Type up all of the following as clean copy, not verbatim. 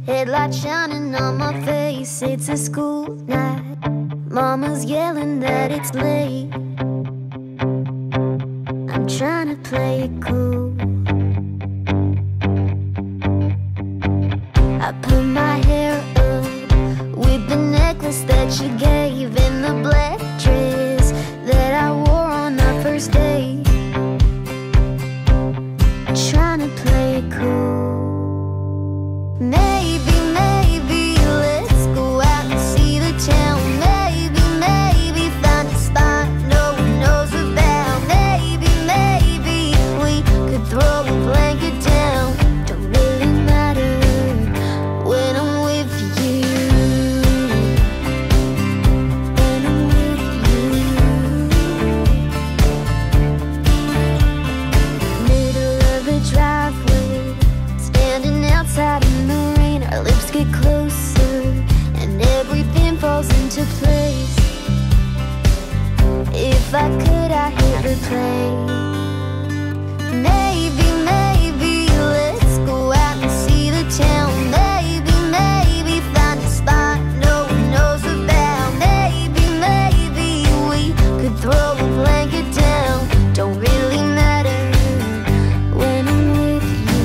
Headlights shining on my face, it's a school night. Mama's yelling that it's late. I'm trying to play it cool. I put my hair up with the necklace that you gave and the black dress that I wore on our first date. Trying to play it cool. Maybe let's go out and see the town. Maybe find a spot no one knows about. Maybe we could throw a blanket down. Don't really matter when I'm with you. When I'm with you. Middle of the driveway, standing outside in the rain. Our lips get closer and everything falls into place. If I could, I'd hit replay. Maybe let's go out and see the town. Maybe find a spot no one knows about. Maybe we could throw a blanket down. Don't really matter when I'm with you.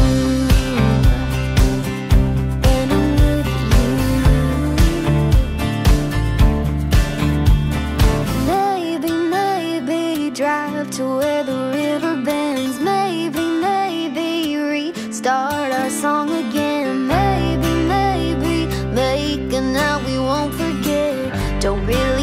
When I'm with you. Maybe drive to where the river bends. Maybe restart our song again. Maybe make a night we won't forget. Don't really